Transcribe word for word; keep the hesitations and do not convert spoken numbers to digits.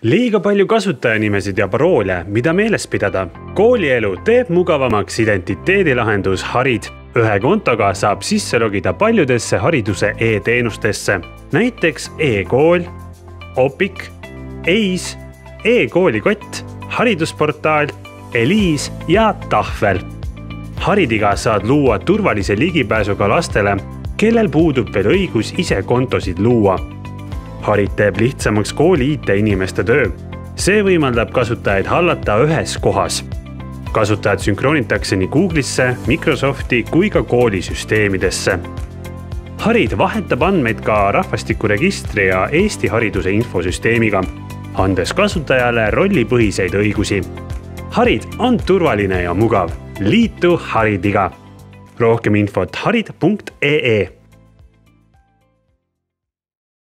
Liiga palju kasutajanimesid ja paroole, mida meeles pidada. Koolielu teeb mugavamaks identiteedilahendus Harid. Ühe kontoga saab sisse logida paljudesse hariduse e-teenustesse. Näiteks e-kool, Opik, Eis, e-koolikott, haridusportaal, Eliis ja Tahvel. Haridiga saad luua turvalise ligipääsuga lastele, kellel puudub veel õigus ise kontosid luua. Harid teeb lihtsamaks kooli I T-inimeste töö. See võimaldab kasutajaid hallata ühes kohas. Kasutajad sünkronitakse nii Google'isse, Microsofti kui ka koolisüsteemidesse. Harid vahetab andmeid ka rahvastikuregistri ja Eesti hariduse infosüsteemiga, andes kasutajale rollipõhiseid õigusi. Harid on turvaline ja mugav. Liitu Haridiga. Rohkem infot harid punkt ee